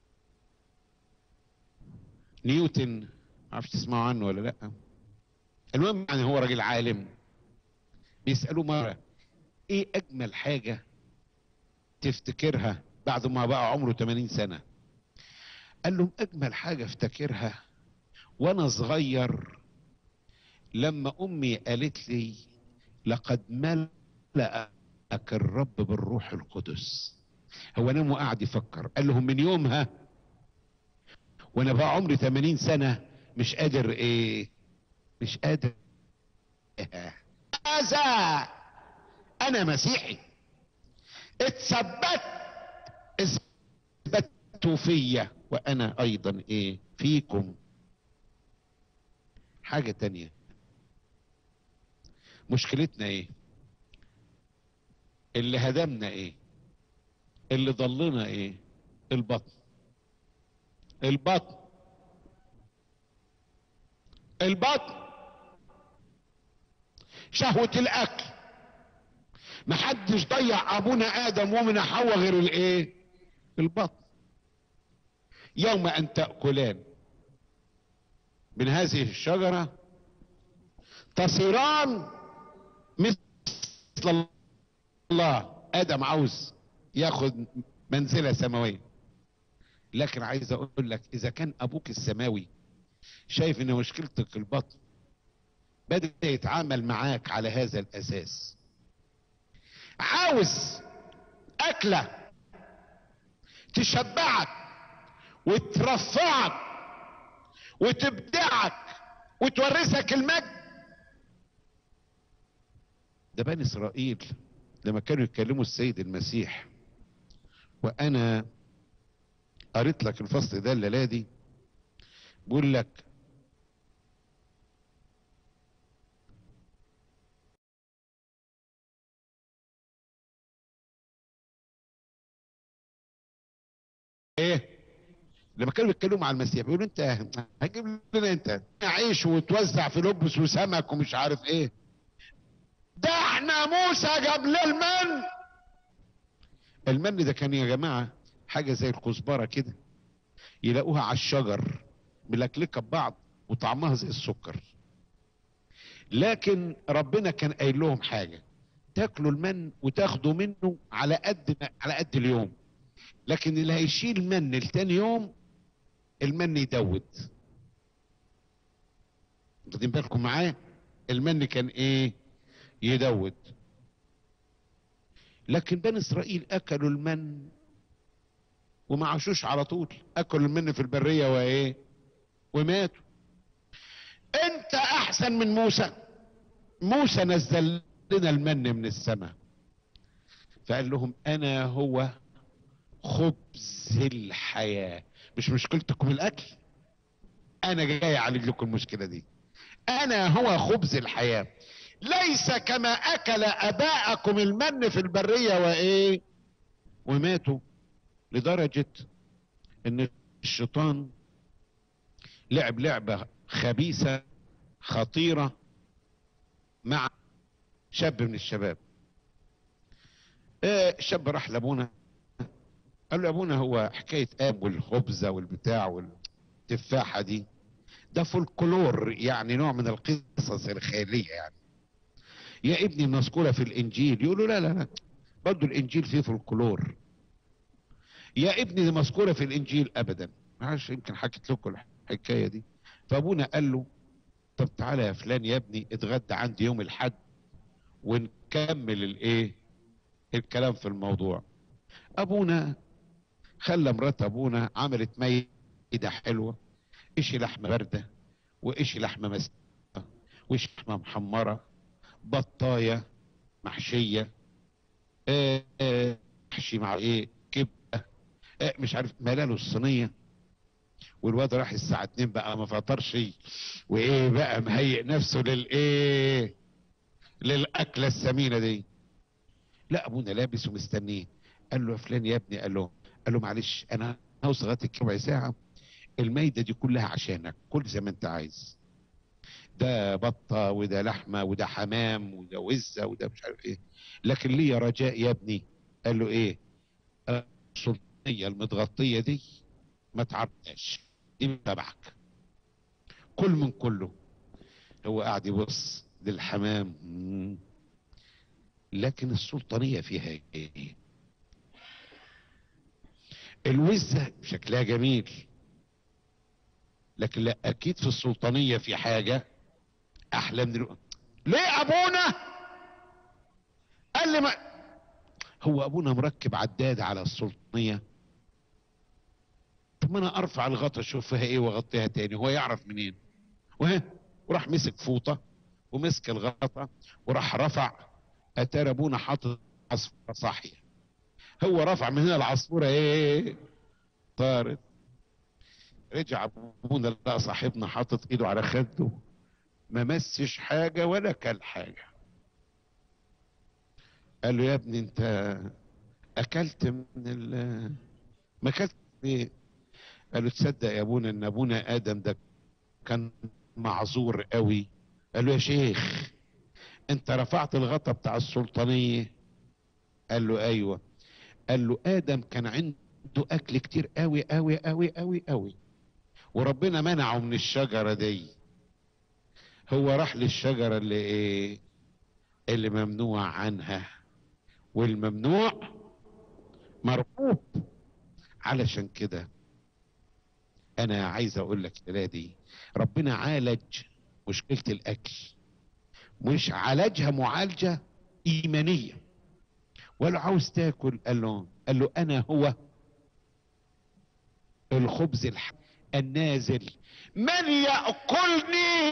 نيوتن، معرفش تسمعوا عنه ولا لا، المهم يعني هو راجل عالم، بيسألوه مرة ايه اجمل حاجة تفتكرها بعد ما بقى عمره ثمانين سنة؟ قال لهم اجمل حاجة افتكرها وانا صغير لما امي قالت لي لقد ملأك الرب بالروح القدس. هو نام وقعد يفكر، قال لهم من يومها وانا بقى عمري ثمانين سنة مش قادر ايه مش قادر هذا انا مسيحي اتثبت اثبتوا فيا وانا ايضا ايه فيكم. حاجة تانية، مشكلتنا ايه؟ اللي هدمنا ايه؟ اللي ضلنا ايه؟ البطن. البطن البطن شهوة الاكل. محدش ضيع ابونا ادم ومن حواء غير الايه؟ البطن. يوم ان تأكلان من هذه الشجرة تصيران مثل الله. ادم عاوز ياخد منزلة سماوية، لكن عايز اقول لك اذا كان ابوك السماوي شايف ان مشكلتك البطن، بدأ يتعامل معاك على هذا الاساس. عاوز اكلة تشبعك وترفعك وتبدعك وتورثك المجد. ده بني اسرائيل لما كانوا يتكلموا السيد المسيح، وانا قريت لك الفصل ده الليله دي، بيقول لك ايه لما كانوا بيتكلموا مع المسيح بيقولوا انت هتجيب لنا انت عيش وتوزع في لبس وسمك ومش عارف ايه؟ ده احنا موسى جاب لنا المن. المن ده كان يا جماعه حاجه زي الكزبره كده، يلاقوها على الشجر ملكلكه ببعض وطعمها زي السكر. لكن ربنا كان قايل لهم حاجه، تاكلوا المن وتاخدوا منه على قد على قد اليوم، لكن اللي هيشيل من لتاني يوم المن يدود. واخدين بالكم معايا؟ المن كان ايه؟ يدود. لكن بني اسرائيل اكلوا المن وما عاشوش على طول، اكلوا المن في البريه وايه؟ وماتوا. انت احسن من موسى. موسى نزل لنا المن من السماء، فقال لهم انا هو خبز الحياه. مش مشكلتكم الاكل، انا جاي اعالج لكم المشكله دي. انا هو خبز الحياه، ليس كما اكل اباءكم المن في البريه وايه؟ وماتوا. لدرجه ان الشيطان لعب لعبه خبيثه خطيره مع شاب من الشباب. آه الشاب راح لابونا قال له يا ابونا، هو حكايه اب والخبزه والبتاع والتفاحه دي ده فولكلور، يعني نوع من القصص الخياليه يعني. يا ابني مذكوره في الانجيل. يقولوا لا لا لا، برضه الانجيل فيه فولكلور. يا ابني دي مذكوره في الانجيل. ابدا، معلش يمكن حكيت لكم الحكايه دي. فابونا قال له طب تعالى يا فلان يا ابني اتغدى عندي يوم الاحد ونكمل الايه الكلام في الموضوع. ابونا خلى مرات ابونا عملت ميده حلوه، اشي لحمه بارده واشي لحمه مسلوقه واشي لحمه محمره، بطايه محشيه، آه آه محشي مع ايه كبده، آه مش عارف، ملاله الصينيه. والواد راح الساعه اتنين بقى ما فطرش، وايه بقى مهيئ نفسه للايه للاكله الثمينه دي. لا ابونا لابس ومستنيه. قال له يا فلان يا ابني، قال له قال له معلش انا هوصل لغايه ربع ساعه، المايده دي كلها عشانك، كل زي ما انت عايز. ده بطه وده لحمه وده حمام وده وزه وده مش عارف ايه، لكن ليه رجاء يا ابني. قال له ايه؟ السلطانيه المتغطيه دي ما تعبناش، دي تبعك، كل من كله. هو قاعد يبص للحمام، لكن السلطانيه فيها ايه؟ الوزه شكلها جميل، لكن لا، اكيد في السلطانيه في حاجه احلى من الو... ليه ابونا؟ قال لي ما هو ابونا مركب عداد على السلطانيه. طب ما انا ارفع الغطا اشوف فيها ايه واغطيها تاني، هو يعرف منين؟ وها وراح مسك فوطه ومسك الغطا وراح رفع، اتاري ابونا حاطط عصفوره صاحيه. هو رفع من هنا العصفوره ايه؟ طارت. رجع ابونا لقى صاحبنا حاطط ايده على خده، ما مسش حاجه ولا كل حاجه. قال له يا ابني انت اكلت من ال ما اكلت ايه؟ قال له تصدق يا ابونا ان ابونا ادم ده كان معذور قوي. قال له يا شيخ انت رفعت الغطا بتاع السلطانيه؟ قال له ايوه. قال له ادم كان عنده اكل كتير قوي قوي قوي قوي قوي، وربنا منعه من الشجره دي. هو راح للشجره اللي ايه؟ اللي ممنوع عنها، والممنوع مرغوب. علشان كده انا عايز اقول لك يا دي، ربنا عالج مشكله الاكل، مش عالجها معالجه ايمانيه. ولا عاوز تاكل؟ قال له قال له انا هو الخبز الح... النازل، من ياكلني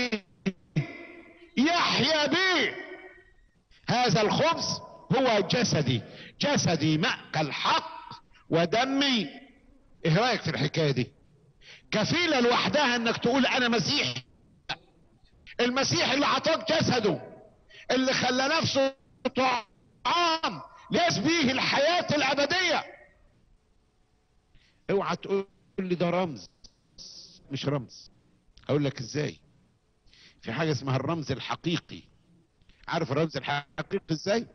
يحيا بي. هذا الخبز هو جسدي، جسدي مأكل حق ودمي. ايه رايك في الحكايه دي؟ كفيله لوحدها انك تقول انا مسيحي. المسيح اللي عطاك جسده، اللي خلى نفسه طعام ليس به الحياه الابديه. اوعى تقول لي ده رمز، مش رمز. اقول لك ازاي. في حاجة اسمها الرمز الحقيقي. عارف الرمز الحقيقي ازاي؟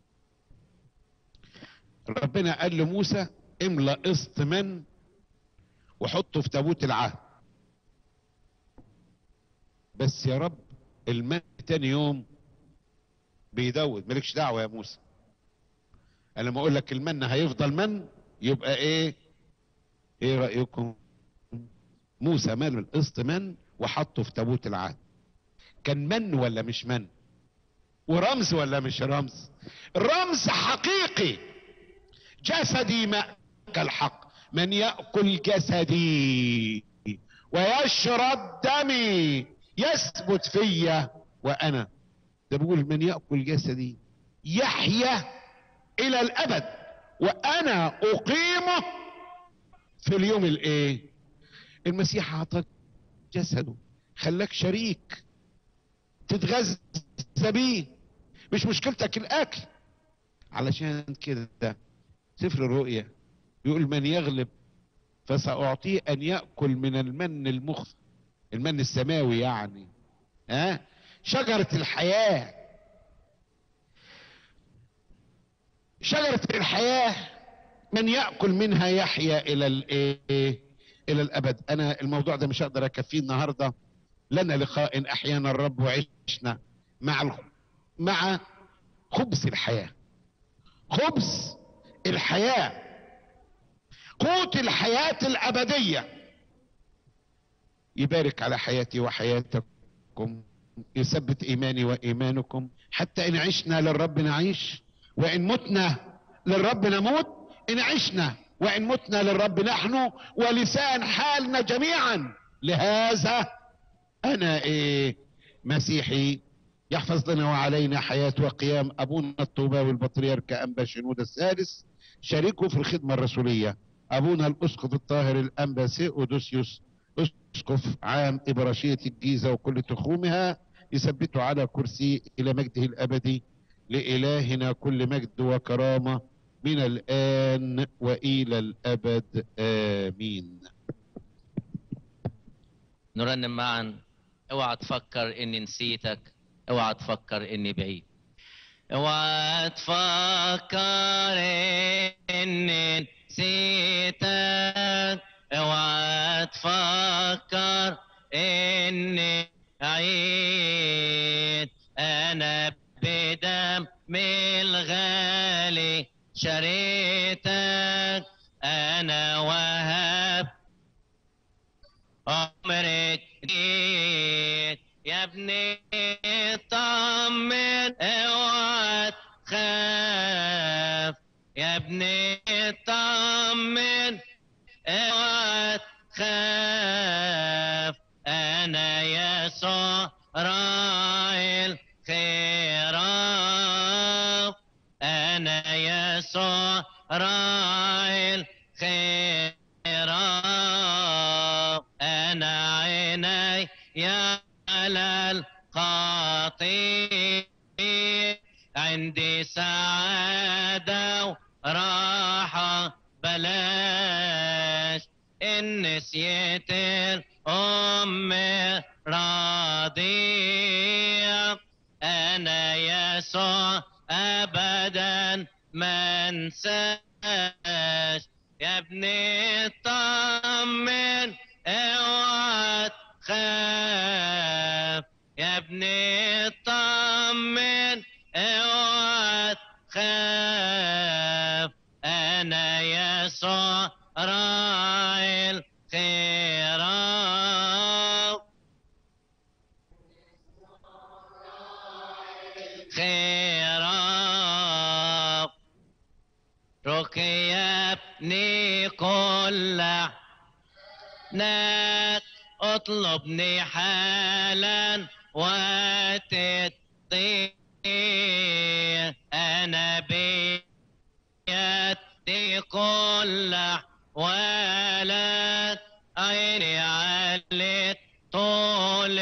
ربنا قال لموسى املأ قسط من وحطه في تابوت العهد. بس يا رب الماء تاني يوم بيدود، مالكش دعوة يا موسى. انا لما اقول لك المن هيفضل من يبقى ايه؟ ايه رأيكم؟ موسى مال القسط من وحطه في تابوت العهد. كان من ولا مش من؟ ورمز ولا مش رمز؟ رمز حقيقي. جسدي مأكل حق، من يأكل جسدي ويشرب دمي يثبت فيا وانا. ده بيقول من يأكل جسدي يحيا الى الابد وانا اقيمه في اليوم الايه؟ المسيح اعطاك جسده، خلاك شريك تتغذى بيه، مش مشكلتك الاكل. علشان كده سفر الرؤيا يقول من يغلب فسأعطيه ان يأكل من المن المخفى، المن السماوي يعني، ها، شجرة الحياة. شجرة الحياة من يأكل منها يحيا الى الايه؟ الى الابد. انا الموضوع ده مش هقدر اكفيه النهارده. لنا لقاء احيانا الرب وعشنا مع ال... مع خبز الحياة. خبز الحياة، قوت الحياة الابدية. يبارك على حياتي وحياتكم، يثبت ايماني وايمانكم، حتى ان عشنا للرب نعيش وان متنا للرب نموت. ان عشنا وان متنا للرب نحن، ولسان حالنا جميعا لهذا انا ايه؟ مسيحي. يحفظ لنا وعلينا حياة وقيام ابونا الطوباوي البطريرك انبا شنودة الثالث، شريكه في الخدمة الرسولية، ابونا الاسقف الطاهر الانبا سيودوسيوس اسقف عام ابراشية الجيزة وكل تخومها، يثبته على كرسي الى مجده الابدي. لالهنا كل مجد وكرامة من الان والى الابد، امين. نرنم معا. اوعى تفكر اني نسيتك، اوعى تفكر اني بعيد، اوعى تفكر اني نسيتك، اوعى تفكر اني بعيد. انا بدم الغالي شريتك، انا وهب عمرك جديد. يا ابني طمن اوعى تخاف، يا ابني طمن اوعى تخاف. انا يسوع راعي الخراف، انا يسوع راعي الخراف. انا عيني يا على القطيع، عندي سعادة وراحة بلاش. إن نسيت الأم راضية، أنا يسوع أبدا ما انساش. يا ابني اطمن اوعى تخاف، يا ابني اطمن اوعى تخاف. انا يسوع راعي الخراف، خراف. ركي يا ابني كل ناك، اطلبني حالا وتطير. انا بيدي كل ولد، عيني عليك طول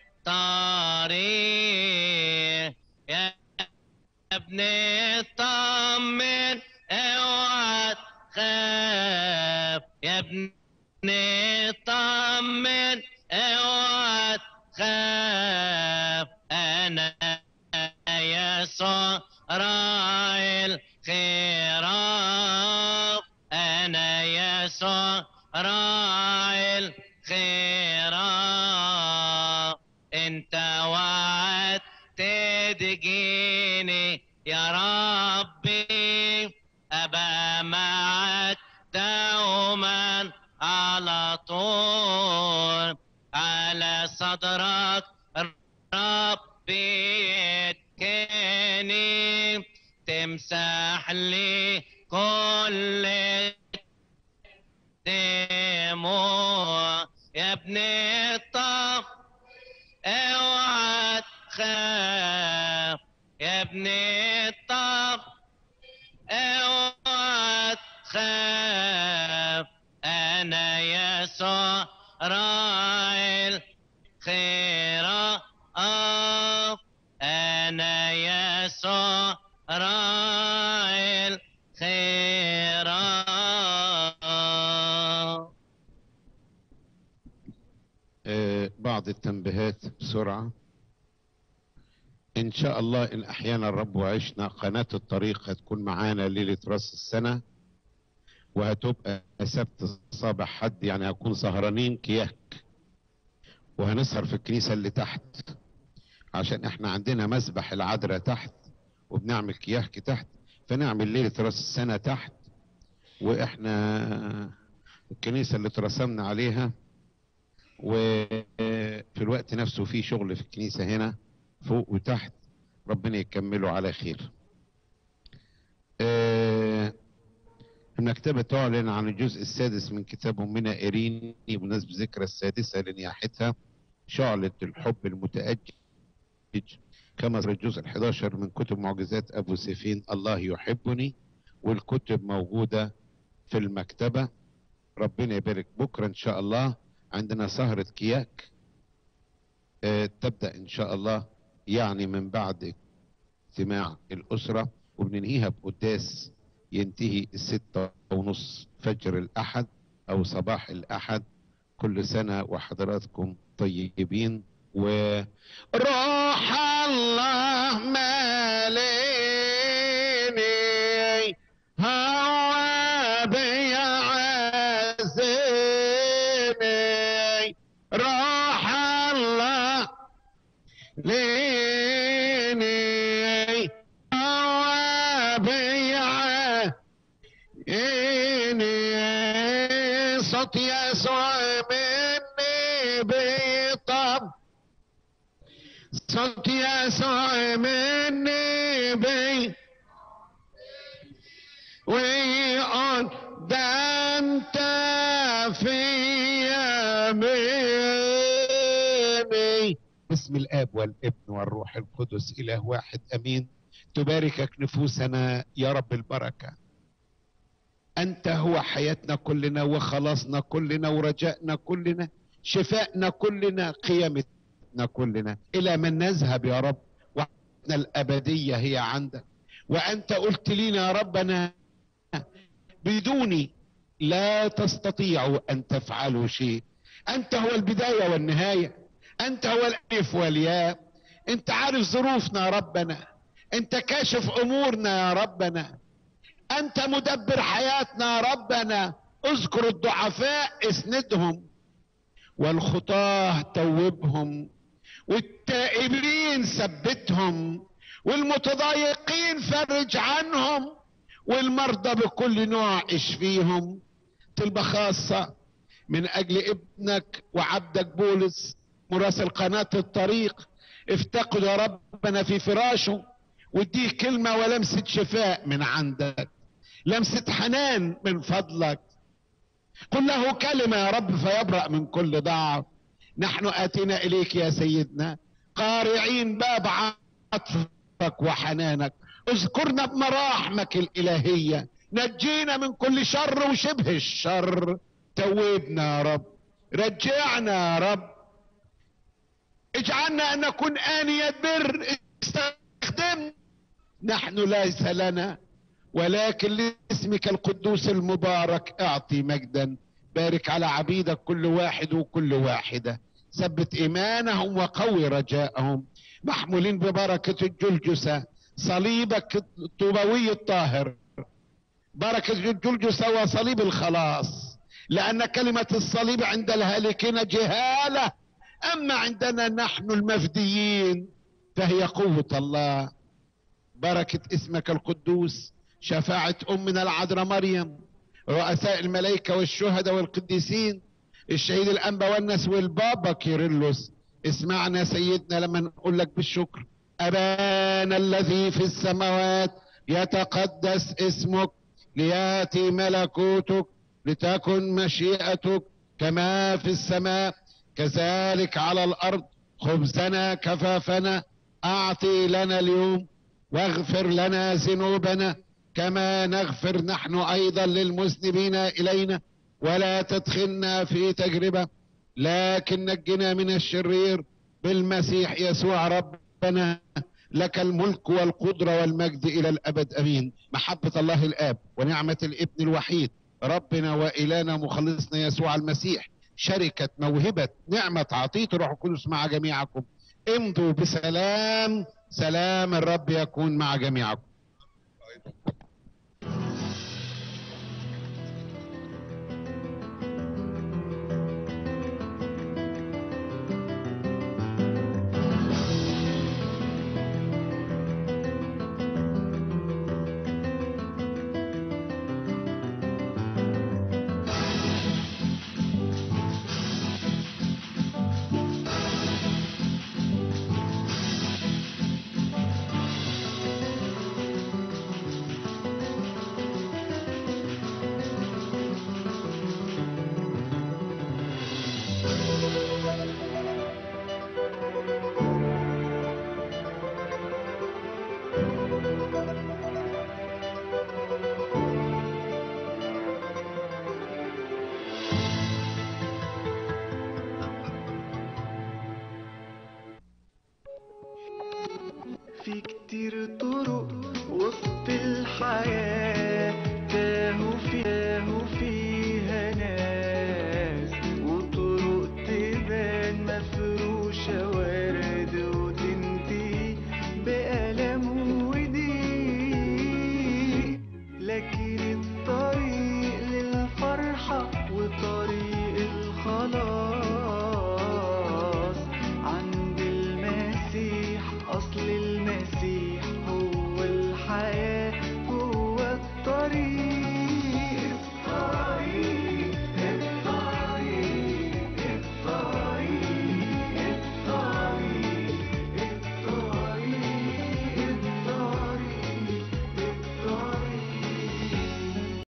الطريق. يا ابني اطمن اوعى تخاف، يا ابني طمن اوعى تخاف، انا يسوع راعي الخراف، انا يسوع راعي الخراف. انت وعدت تجيني يا ربي، ابقى معك دوما على طول، على صدرك ربي اتكني، تمسح لي كل دموع. يا ابني الطف اوعى تخاف، يا ابني الطف اوعى تخاف، انا يسوع راعي الخراف، انا يسوع راعي الخراف. آه بعض التنبيهات بسرعة. ان شاء الله ان احيانا الرب وعشنا، قناة الطريق هتكون معانا ليلة راس السنة، وهتبقى سبت صباح حد، يعني هكون سهرانين كياك، وهنسهر في الكنيسة اللي تحت، عشان احنا عندنا مسبح العذراء تحت وبنعمل كياك تحت، فنعمل ليلة راس السنة تحت، واحنا الكنيسة اللي ترسمنا عليها، وفي الوقت نفسه في شغل في الكنيسة هنا فوق وتحت، ربنا يكمله على خير. آه المكتبة تعلن عن الجزء السادس من كتاب أمنا إيريني بمناسبة ذكرى السادسة لنياحتها، شعلة الحب المتأجج، كما في الجزء الحداشر من كتب معجزات أبو سيفين الله يحبني، والكتب موجودة في المكتبة. ربنا يبارك. بكرة إن شاء الله عندنا سهرة كياك، آه تبدأ إن شاء الله يعني من بعد اجتماع الأسرة، وبننهيها بقداس ينتهي الستة ونص فجر الأحد أو صباح الأحد. كل سنة وحضراتكم طيبين، وروح الله ماليني هو بيعزني، روح الله ليني هو بيعزني، صوت يسوع مني بيطب، صوت يسوع مني بي ويقول ده انت فيا مني. باسم الاب والابن والروح القدس اله واحد امين. تباركك نفوسنا يا رب البركه. انت هو حياتنا كلنا وخلاصنا كلنا ورجائنا كلنا، شفائنا كلنا، قيامتنا كلنا. الى من نذهب يا رب؟ وحياتنا الابديه هي عندك، وانت قلت لنا يا ربنا بدوني لا تستطيعوا ان تفعلوا شيء. انت هو البدايه والنهايه، انت هو الالف والياء، انت عارف ظروفنا يا ربنا، انت كاشف امورنا يا ربنا، انت مدبر حياتنا يا ربنا. اذكر الضعفاء اسندهم، والخطاه توبهم، والتائبين ثبتهم، والمتضايقين فرج عنهم، والمرضى بكل نوع اشفيهم. طلبة خاصة من اجل ابنك وعبدك بولس مراسل قناة الطريق، افتقد يا ربنا في فراشه، واديه كلمة ولمسة شفاء من عندك، لمسة حنان من فضلك. قل له كلمة يا رب فيبرأ من كل ضعف. نحن آتينا إليك يا سيدنا قارعين باب عطفك وحنانك، اذكرنا بمراحمك الإلهية، نجينا من كل شر وشبه الشر، توبنا يا رب، رجعنا يا رب، اجعلنا أن نكون آنية بر، استخدمنا. نحن ليس لنا ولكن لاسمك القدوس المبارك اعطي مجدا بارك على عبيدك كل واحد وكل واحدة، ثبت إيمانهم وقوي رجاءهم، محمولين ببركة الجلجسة صليبك الطوبوي الطاهر، بركة الجلجسة وصليب الخلاص، لأن كلمة الصليب عند الهالكين جهالة، أما عندنا نحن المفديين فهي قوة الله. بركة اسمك القدوس، شفاعة أمنا العذراء مريم، رؤساء الملائكة والشهداء والقديسين، الشهيد الأنبا والناس والبابا كيرلس. اسمعنا سيدنا لما نقول لك بالشكر: أبانا الذي في السماوات يتقدس اسمك، ليأتي ملكوتك، لتكن مشيئتك كما في السماء كذلك على الأرض. خبزنا كفافنا أعطي لنا اليوم، واغفر لنا ذنوبنا كما نغفر نحن أيضا للمذنبين إلينا، ولا تدخلنا في تجربة لكن نجنا من الشرير، بالمسيح يسوع ربنا، لك الملك والقدرة والمجد إلى الأبد أمين. محبة الله الآب ونعمة الابن الوحيد ربنا وإلهنا مخلصنا يسوع المسيح، شركة موهبة نعمة عطية الروح القدس مع جميعكم. امضوا بسلام، سلام الرب يكون مع جميعكم. في كتير طرق وسط الحياة، تاهوا فيها فيها ناس، وطرق تبان مفروشة ورد وتنتهي بألم وضيق، لكن الطريق للفرحة وطريق الخلاص